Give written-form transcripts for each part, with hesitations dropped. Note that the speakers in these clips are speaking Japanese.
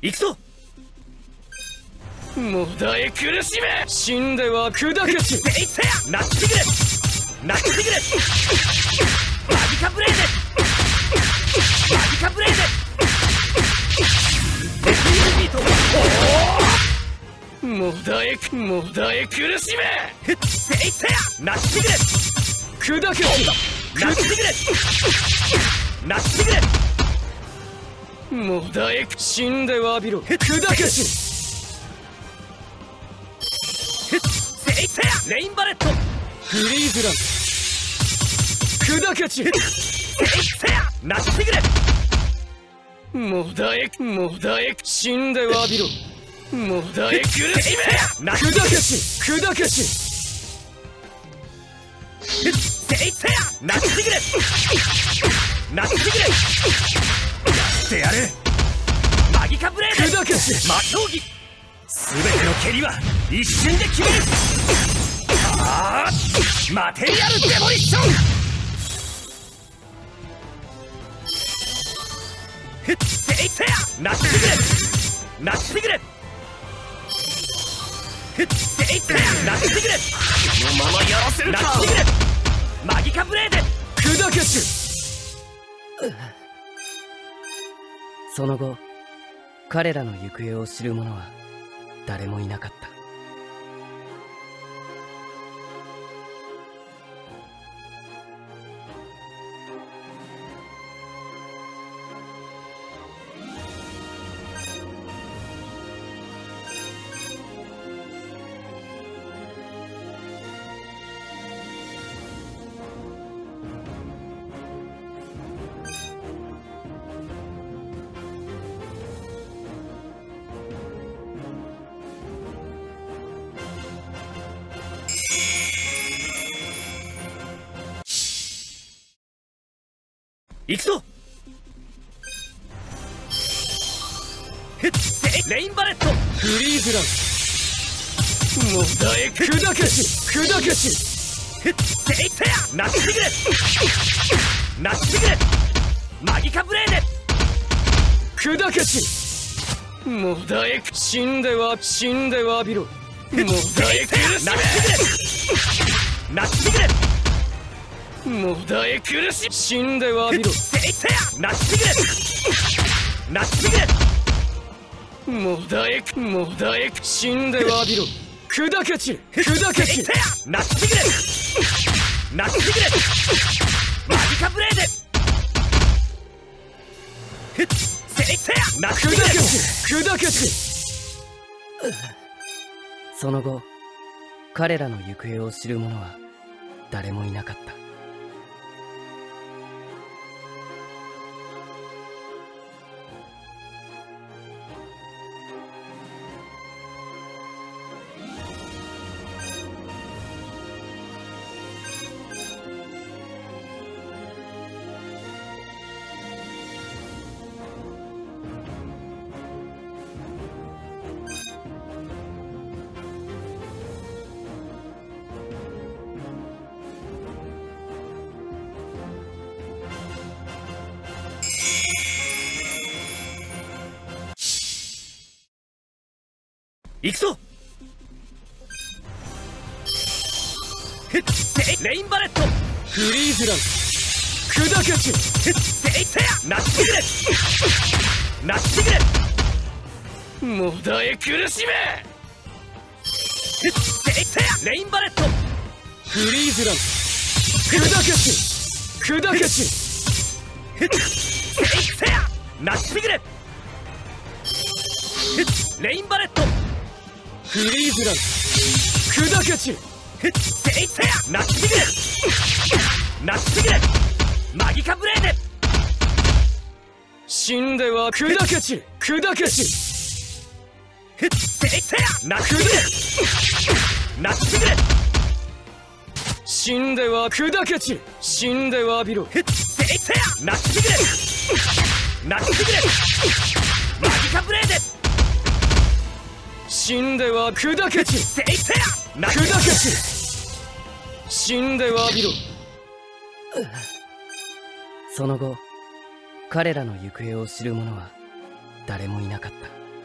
行くぞ。もだえ苦しめ。死んでは砕けし。せいせや。ナッチグレ。ナッチグレ。マギカブレーデ。マギカブレーデ。デスイルビート。もだえ苦しめ。せいせや。ナッチグレ。砕けし。ナッチグレ。ナッチグレ。もだえ死んでわびろ。砕けし。せいせや。レインバレット。フリーズラン。砕けち。せいせや。ナッチグレ。もだえ死んでわびろ。もだえ苦しめ。砕けし。砕けし。せいせや。ナッチグレ。ナッチグレ。やってやる。マギカブレード。砕けし。魔競技。すべての蹴りは一瞬で決める。マテリアルデモリッション。せいせや。ナッチグレ。ナッチグレ。せいせや。ナッチグレ。このままやらせるか。ナッチグレ。マギカブレード。砕けし。 その後彼らの行方を知る者は誰もいなかった。 行くぞ。レインバレット。フリーズラン。もだえ砕けし。砕けし。せいせや。ナッチグレ。ナッチグレ。マギカブレーデ。砕けし。もだえ死んではびろ。もだえ苦しめ。ナッチグレ。もだえ苦し。死んでわびろ。せいせや。ナッチグレ。ナッチグレ。もだえ死んでわびろ。砕けち。砕けち。せいせや。ナッチグレ。ナッチグレ。マギカブレーデ。せいせや。ナッチグレ。砕けち。 その後彼らの行方を知る者は誰もいなかった。 行くぞ。レインバレット。フリーズラン。砕けち。せいせや。ナッチグレ。ナッチグレ。もだえ苦しめ。せいせや。レインバレット。フリーズラン。砕けち。砕けち。せいせや。ナッチグレ。レインバレット。フリーズラン。砕けち。せいせや。ナッチグレ。ナッチグレ。マギカブレーデ。死んでは砕けち。砕けち。せいせや。ナッチグレ。ナッチグレ。死んでは砕けち。死んではびろ。せいせや。ナッチグレ。ナッチグレ。マギカブレーデ。死んでは砕けち。せいせや。砕けち。死んでわびろ。 その後彼らの行方を知る者は誰もいなかった。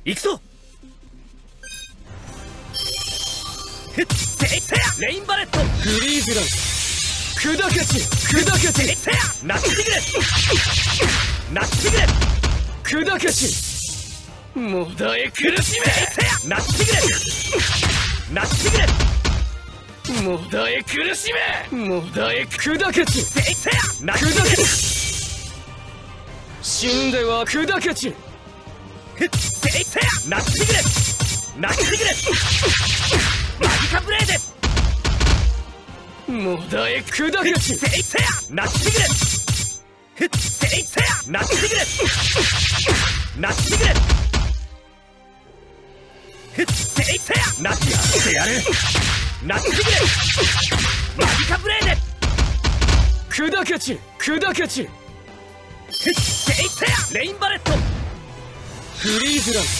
行くぞ。レインバレット。 フリーズラン砕け散なってくれなってくれ砕け散もだえ苦しなってくれなってくれめもだえ苦しめもだえ砕け散なってくれ死んでは砕け散なってくれなってくれマギカブレーデもだえ砕け散なってくれなってくれなってくれなってやるなってくれマギカブレーデ砕け散レインバレット。 フリーズラン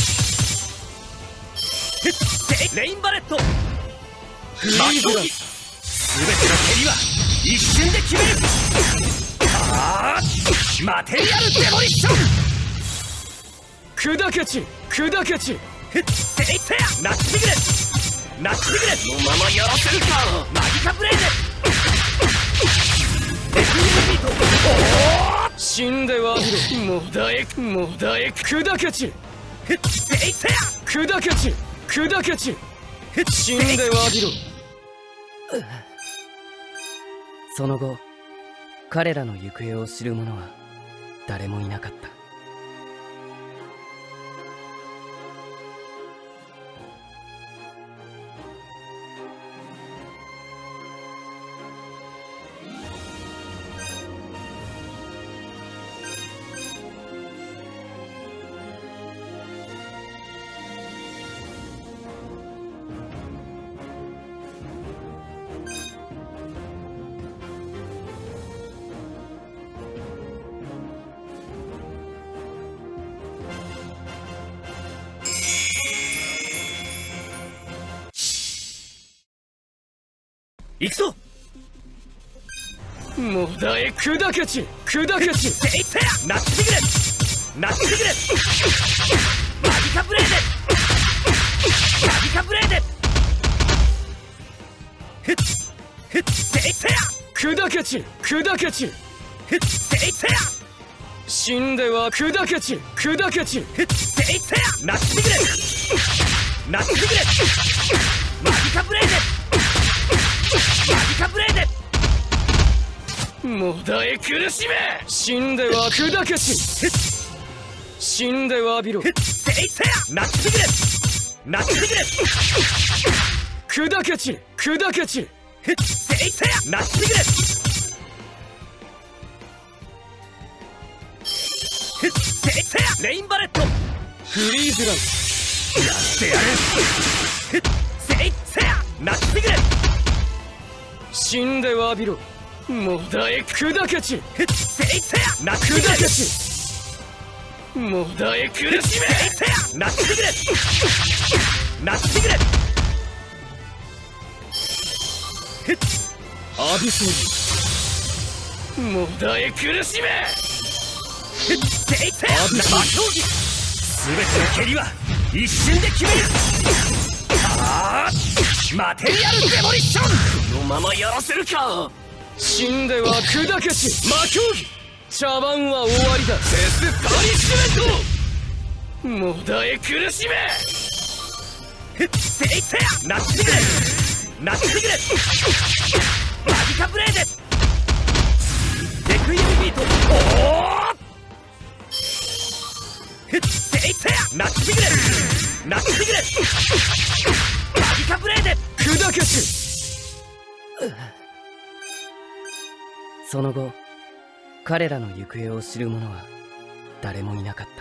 レインバレット。 フリーズラン全ての蹴りは一瞬で決める。マテリアルデモリッション。 砕け散なってくれなってくれこのままやらせるかマギカブレーデデクイムビート。 死んではびろもだえ砕け散砕け散死んではびろその後彼らの行方を知る者は誰もいなかった。 行くぞ。 もだえ砕け散なってくれなってくれマギカブレーデマギカブレーデ砕け散死んでは砕け散なってくれなってくれマギカブレーデマギカブレーデもだえ苦しめ死んでは砕け散死んではびろなってくれなってくれ砕け散なってくれレインバレット。 フリーズランやってやるなってくれ死んではびろもだえ砕け散なってくれ砕け散もだえ苦しめなってくれなってくれアビソルもだえ苦しめ魔競技全ての蹴りは一瞬で決める。マテリアルデモリッション。 このままやらせるか死んでは砕け散魔競技茶番は終わりだデスパニッシュメントもだえ苦しめなってくれなってくれマギカブレーデデクイエムビート。なってくれなってくれマギカブレーデ砕け散その後彼らの行方を知る者は誰もいなかった。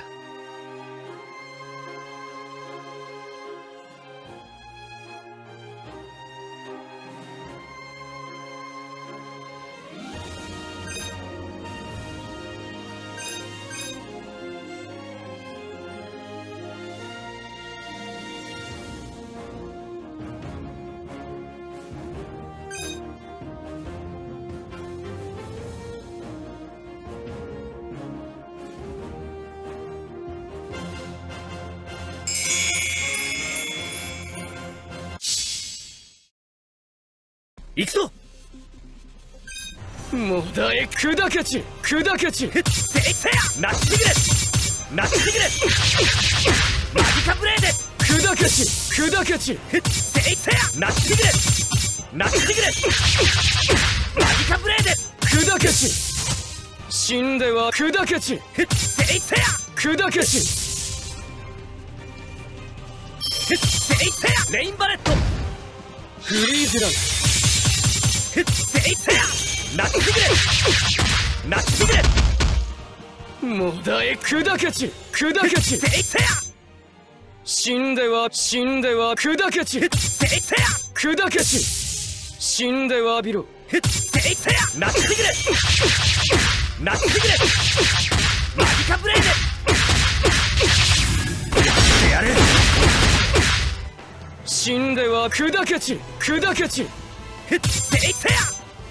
行くぞ。 もだえ砕けち砕けち。 せいせやなってくれなってくれ。マギカブレーデ砕けち砕けち。 せいせやなってくれなってくれ。マギカブレーデ砕けち。死んでは砕けち。 せいせや砕けち。 せいせやレインバレットフリーズラン。 せいせやなってくれなってくれ。 もだえ砕けち砕けち。 せいせや死んでは砕けち。 せいせや砕けち。死んでは浴びろ。 せいせやなってくれなってくれ。マギカブレーデやってやる。 死んでは砕けち砕けち。 せいせや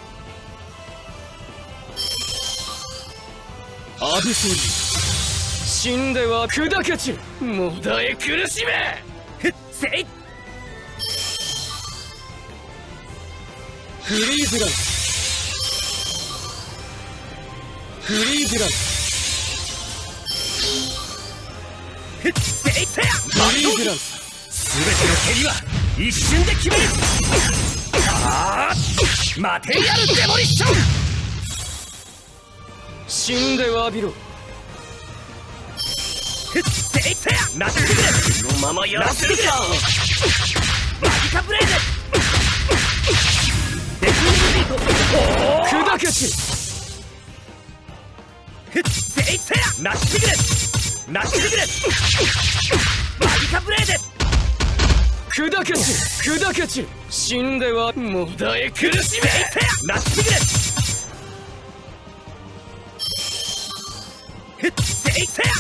アブソリー。死んでは砕けち。もだえ苦しめ。 せいフリーズラン。フリーズラン。 せいせやフリーズラン。 全ての蹴りは一瞬で決める。マテリアルデモリッション。 死んでは浴びろ。 せいせやなってくれ。 このままやらせるか。 マギカブレーデデクリビート砕けち。 せいせやなってくれなってくれ。マギカブレーデ砕けち砕けち。死んではもだえ苦しめ。 なってくれ。せいせや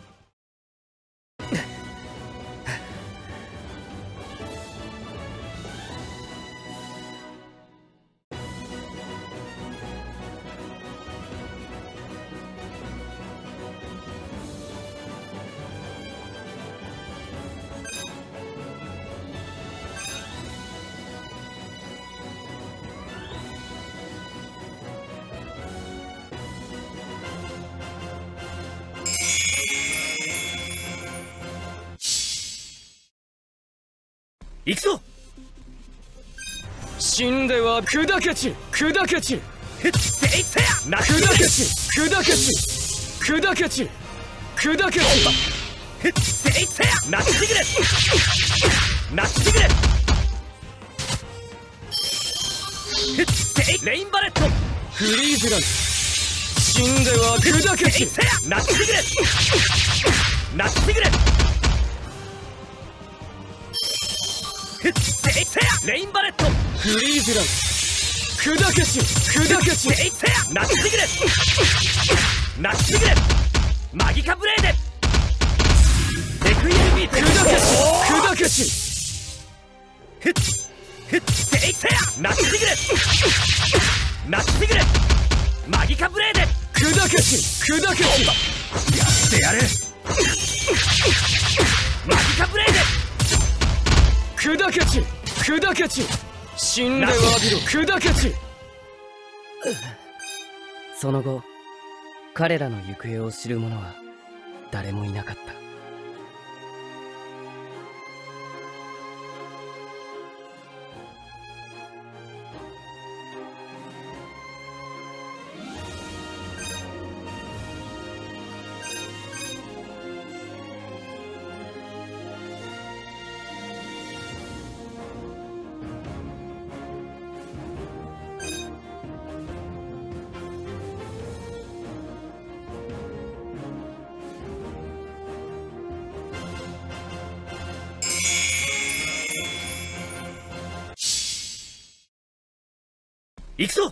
行くぞ。 死んでは砕けち砕けち。 せいせやなってくれ。 砕けち砕けち砕けち砕けち。 せいせやなってくれなってくれ。せいレインバレットフリーズラン。死んでは砕けち。 せいせやなってくれなってくれ。せいせやレインバレットフリーズラン。砕けち砕けち。 せいせやなってくれなってくれ。マギカブレーデデクイエルビート砕けち砕けち。 せいせやなってくれなってくれ。マギカブレーデ砕けち砕けち。 やってやる。マギカブレーデ砕けち砕けち。死んでは浴びろ。砕けち。 その後彼らの行方を知る者は誰もいなかった。 行くぞ。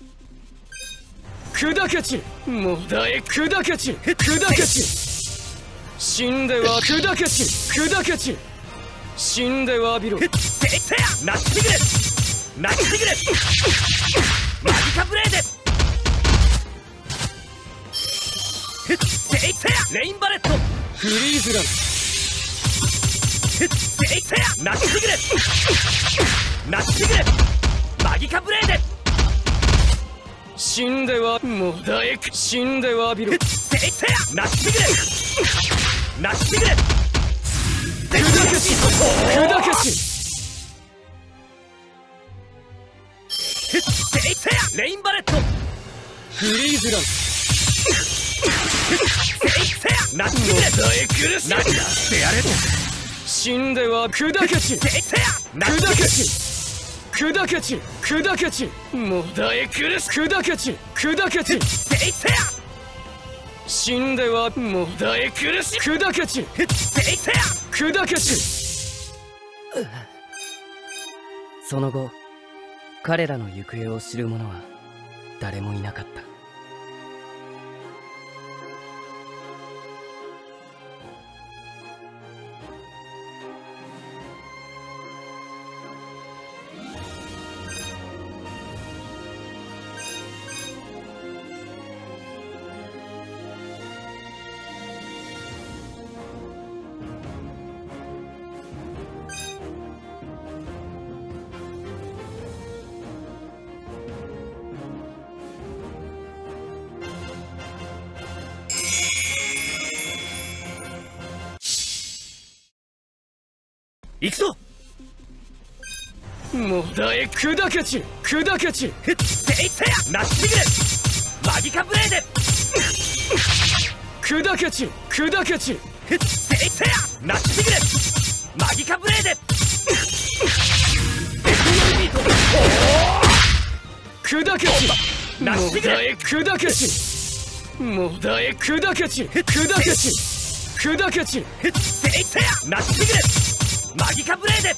砕けちもだえ砕けち砕けち。死んでは砕けち砕けち。死んでは浴びろ。 せいせやなってくれなってくれ。マギカブレーデせいせやレインバレットフリーズラン。 せいせやなってくれなってくれ。ママギカブレーデ死んではもだえく死んでは浴びろせいせやなしてくれなしてくれ砕けし砕けしせいせやレインバレットフリーズランせいせやなしてくれもだえ苦しいなしてやれ死んでは砕けしせいせやな砕してくれけし砕けち砕けちもだえ苦し砕けち砕けちせいせや死んではもだえ苦し砕けちせいせや砕けちその後彼らの行方を知る者は誰もいなかった。 行くぞもだえ砕けち砕けちせいせやなしてくれマギカブレーデ砕けち砕けちせいせやなしてくれマギカブレーデビート砕けちなしてくれもだえ砕けちもだえ砕けち砕けち砕けちせいせやなしてくれマギカブレーデ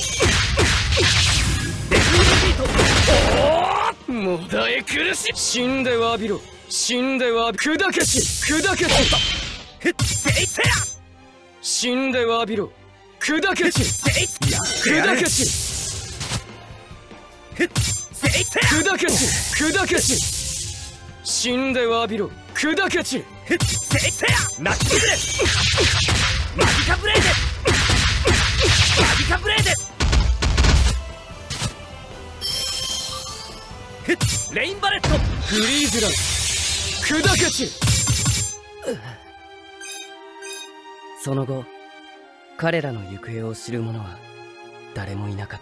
ビートもだえ苦しい死んでは浴びろ死んでは砕けし砕けしせいせや死んでは浴びろ砕けしせい砕けしせいせや砕けし砕けし死んでは浴びろ砕けしせいせやなしてくれマギカブレーデマギカブレーデレインバレットフリーズラン砕けちその後彼らの行方を知る者は誰もいなかった。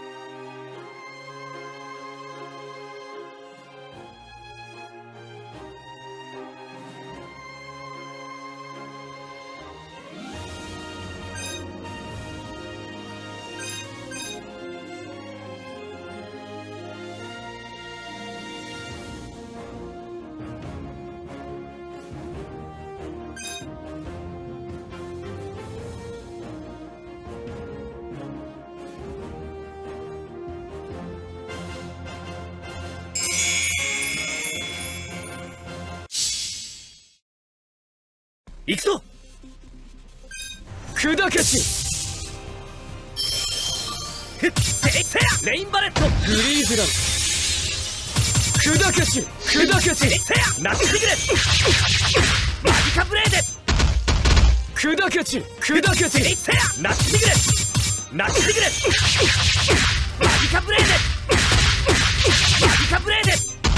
行くぞ砕けしせいせやレインバレットフリーズラン砕けし砕けしせいせやなしてくれマギカブレーデ砕けち砕けせいしせやなしてくれなしてくれマギカブレーデマギカブレーデ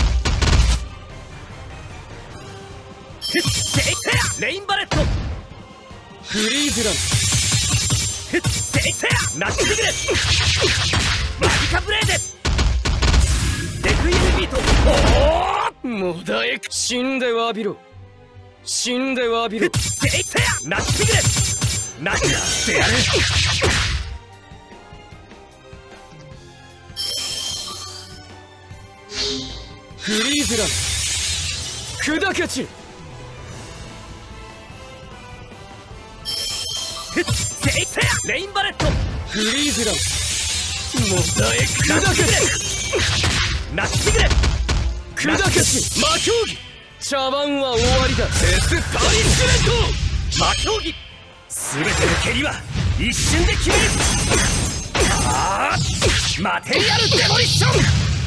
せいせやレインバレットフリーズランせいせやなしてくれマギカブレーデデクイルビートもだえ死んでは浴びろ死んでは浴びろせいせやなしてくれなしてやれフリーズラン砕けちせいせやレインバレットフリーズランもだえ砕けちなしてくれ砕けち魔競技茶番は終わりだデスパニッシュメント魔競技全ての蹴りは一瞬で決めるマテリアルデモリッション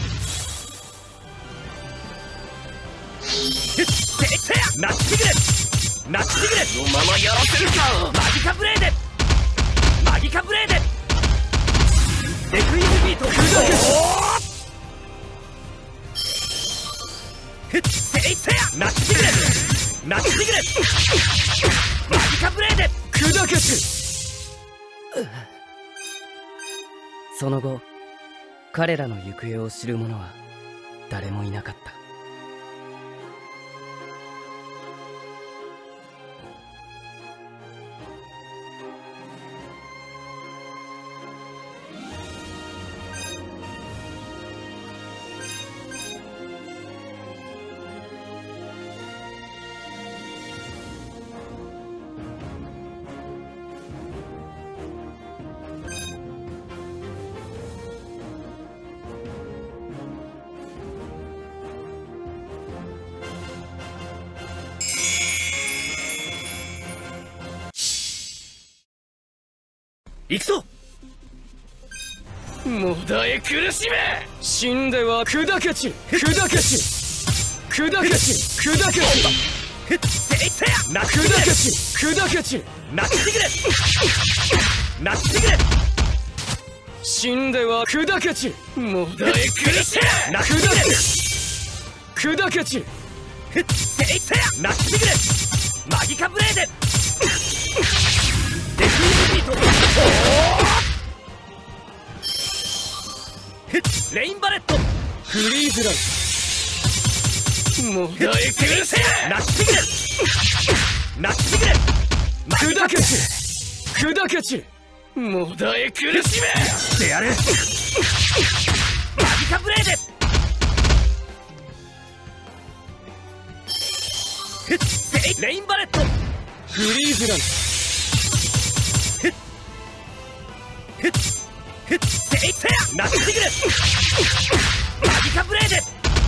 せいせやなしてくれなしてくれこのままやらせるかマギカブレーデマギカブレーデデクイルビート砕けしなってくれ。マギカブレーデ砕け散る。 その後彼らの行方を知る者は誰もいなかった。 行くぞ。 もだえ苦しめ。死んでは砕け散る。砕け散る。砕け散る。砕け散る。 ふっせいせやなってくれ。 砕け散る。砕け散る。 なってくれ。なってくれ。 死んでは砕け散る。もだえ苦しめ。 なってくれ。 砕け散る。 ふっせいせやなってくれ。マギカブレーデデフィニティビート。レインバレットフリーズライ。もだえ苦しめ。 なってくれ。なってくれ。 砕け散る。砕け散る。もだえ苦しめ。 してやる。マギカブレーデレインバレットフリーズライ。 せいせやなってくれ。マギカブレーデ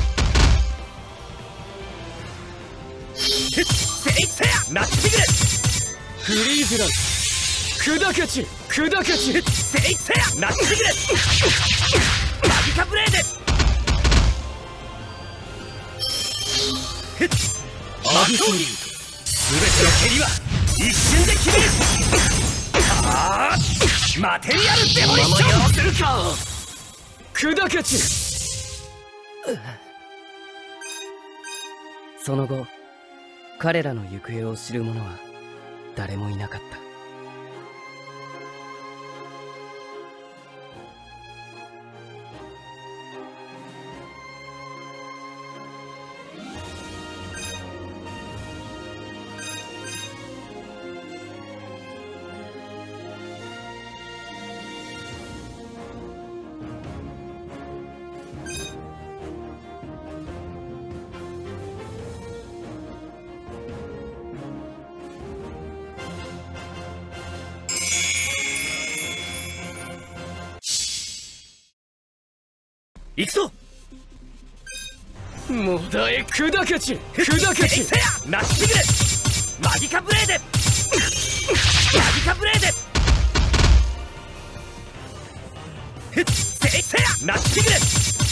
せいせやなってくれ。 フリーズライ。砕け散る。砕け散る。 せいせやなってくれ。マギカブレーデアビソリュート。 全ての蹴りは一瞬で決める。ああマテリアルデモリッション。 やらせるか。砕け散る。 その後彼らの行方を知る者は誰もいなかった。 行くぞ。 もだえ砕け散る。砕け散る。 せやなってくれ。マギカブレーデマギカブレーデせいせやなってくれ。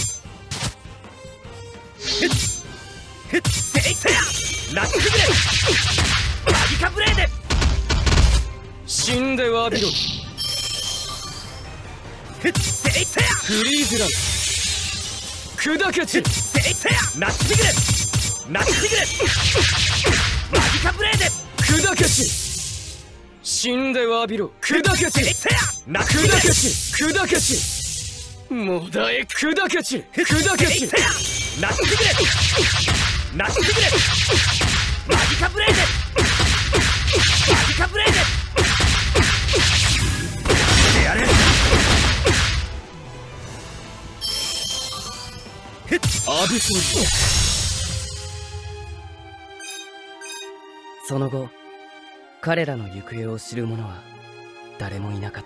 せいせやなってくれ。マギカブレーデ死んで詫びろ。 せいせやフリーズライ。砕け散る。 せいせやなってくれ。なってくれ。マギカブレーデ砕け散る。死んで詫びろ。砕け散る。 せいせやなってくれ。 砕け散る。砕け散る。もだえ砕け散る。砕け散る。 せいせやなってくれ。なってくれ。マギカブレーデマギカブレーデしてやる。 アブソリュート。 その後彼らの行方を知る者は誰もいなかった。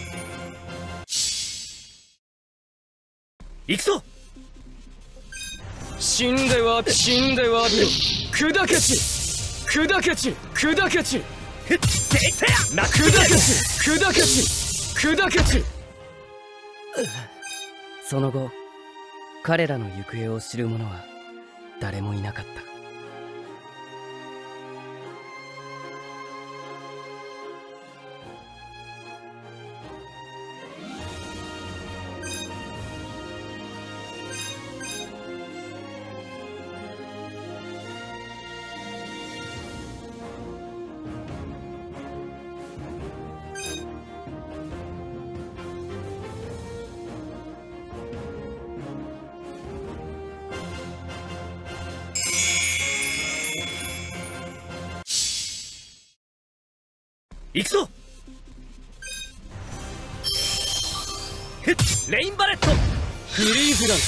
行くぞ。 死んでは死んではびろ。砕け散砕け散砕け散せいせやな砕け散砕け散砕け散。 その後彼らの行方を知る者は誰もいなかった。 行くぞ。レインバレットフリーズラン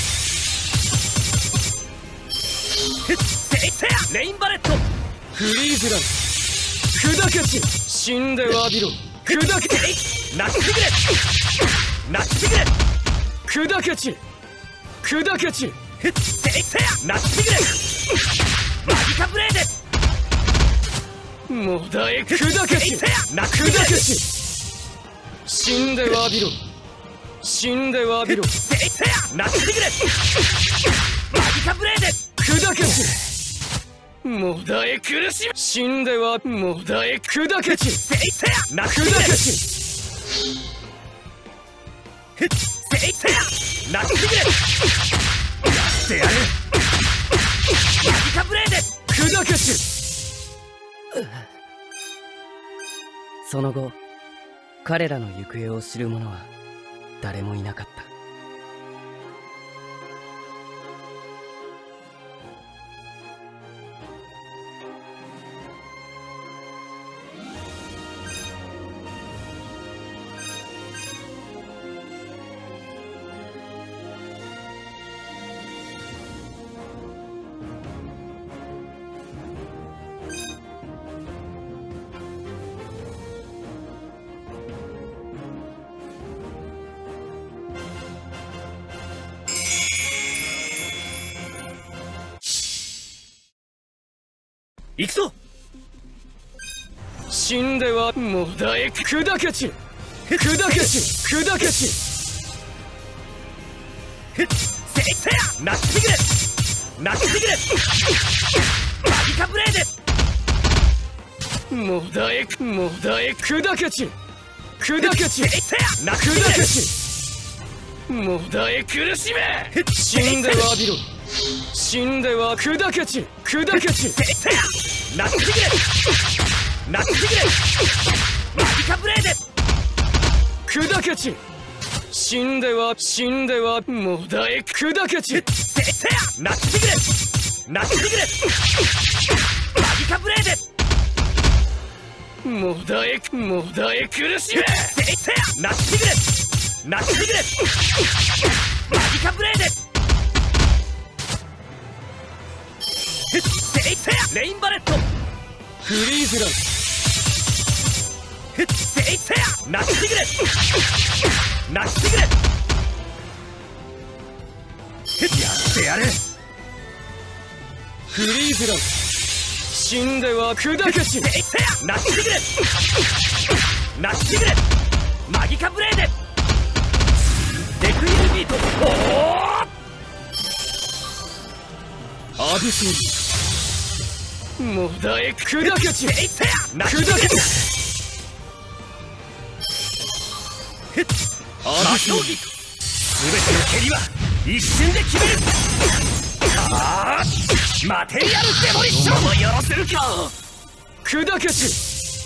せいせやレインバレットフリーズラン砕け散死んではびろ。砕けなってくれなってくれ砕け散砕け散せいせやなってくれマギカブレーデもだえ砕け散砕け散死んではびろ。死んではびろ。 せいせやなってくれマギカブレーデ砕け散もだえ苦しみ死んではもだえ砕け散せいせやなってくれ砕け散せいせやなってくれやってやるマギカブレーデ砕け散その後彼らの行方を知る者は誰もいなかった。 行くぞ。 死んではもだえ砕け散砕け散砕け散せいせやなってくれなってくれマギカブレーデもだえ砕け散砕け散せいせやなってくれ砕け散もだえ苦しめ死んではびろ。死んでは砕け散砕け散せいせやなってくれなってくれマギカブレーデ砕け散死んではもだえ砕け散せいせやなってくれなってくれマギカブレーデもだえ苦しめせいせやなってくれなってくれマギカブレーデせいせやレインバレットフリーズランせいせやなってくれなってくれやってやるフリーズラン死んでは砕け散せいせやなってくれなってくれマギカブレーデデクイルビートアビソンもだえ砕け散せいせやなってくれ砕け散魔競技全ての蹴りは一瞬で決めるああマテリアルデモリッションもよろせるか砕け散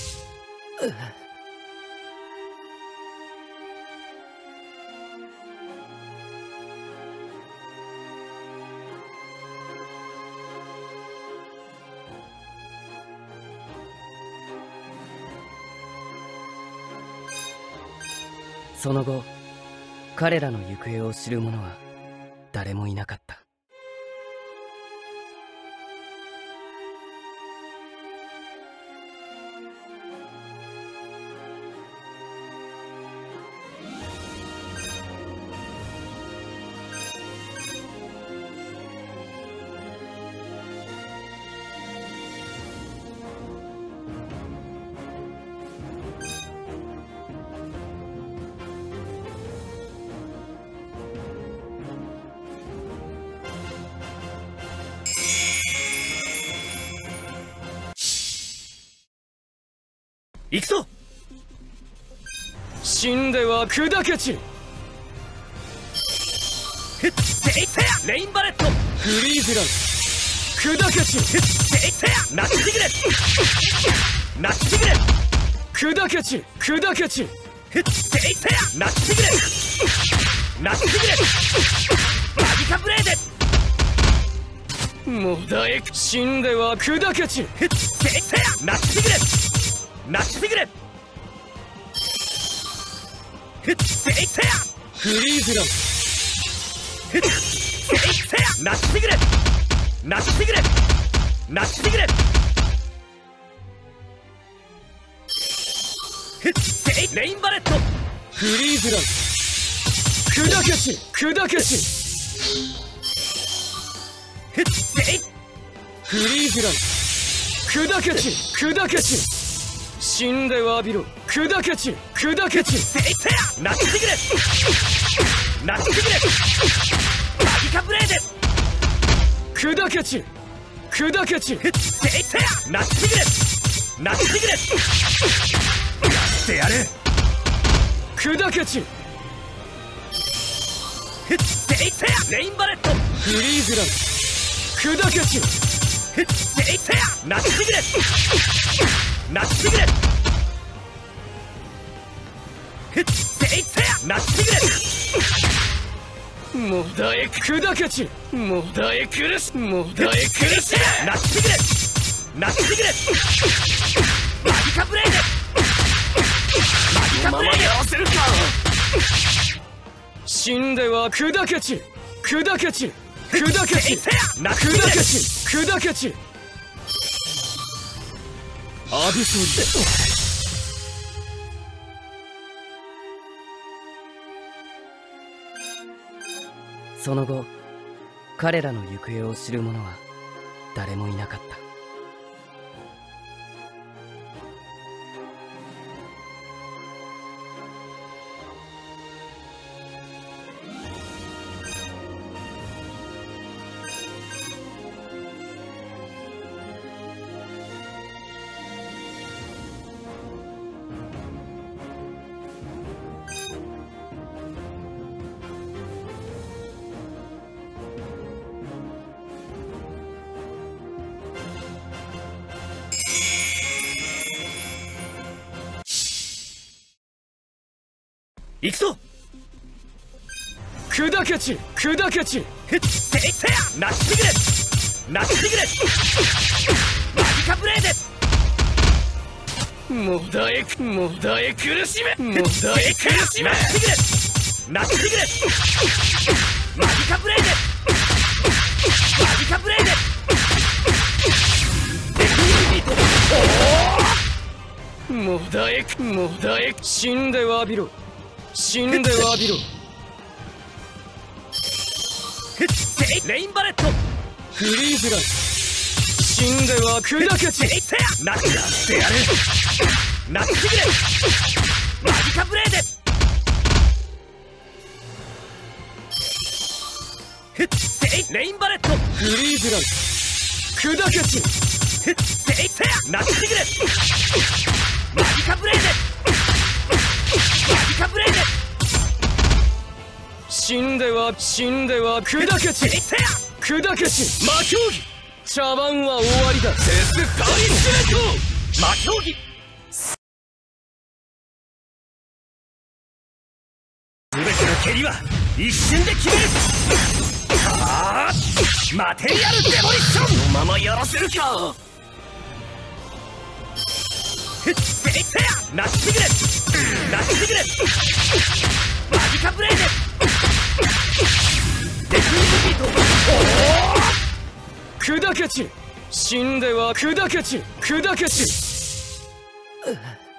その後彼らの行方を知る者は誰もいなかった。 行くぞ。 死んでは砕け散る。 セイセアレインバレット。 フリーズラン砕け散る。 セイセアナッチグレナッチグレ砕け散る。砕け散る。 セイセアナッチグレナッチグレマギカブレーデ。 もだえ死んでは砕け散る。 セイセアナッチグレナッチグレセイセアフリーズランセイセアナッチグレナッチグレナッチグレセイレインバレット。 フリーズラン砕け散る。砕け散る。 セイフリーズラン砕け散る。砕け散る。死んでは浴びろ。砕け散る。砕け散る。 セイセアナッチグレナッチグレマギカブレーデ。 砕け散る。砕け散る。 セイセアナッチグレナッチグレやってやる。 砕け散る。 セイセアレインバレット。 フリーズラン砕け散る。 セイセアナッチグレナッチグレセイセアナッチグレもだえ砕け散る。もだえ苦しもだえ苦しナッチグレナッチグレマギカブレーデマギカブレーデやらせるか。死んでは砕け散る。砕け散る。砕け散る。 ナッチグレ砕け散る。砕け散る。アビソリその後彼らの行方を知る者は誰もいなかった。 行くぞ。 砕け散る。砕け散る。 セイセアナッチグレナッチグレマギカブレーデもだえ苦しめ。もだえ苦しめ。 ナッチグレナッチグレマギカブレーデマギカブレーデもだえ死んでは浴びろ。死んでは浴びろ。 セイレインバレット。 フリーズラン死んでは砕け散る。 セイセアナッチやってやる。ナッチグレマギカブレーデセイレインバレット。 フリーズラン砕け散る。 セイセアナッチグレマギカブレーデマギカブレーデ死んでは砕け散る。砕け散る。魔競技茶番は終わりだ。 デスパリッシュメント魔競技。全ての蹴りは一瞬で決める。はあマテリアルデモリッション。 このままやらせるか。 セイセアナッチグレナッチグレマギカブレーデデフニズビート。 砕け散る。死んでは砕け散る。砕け散る。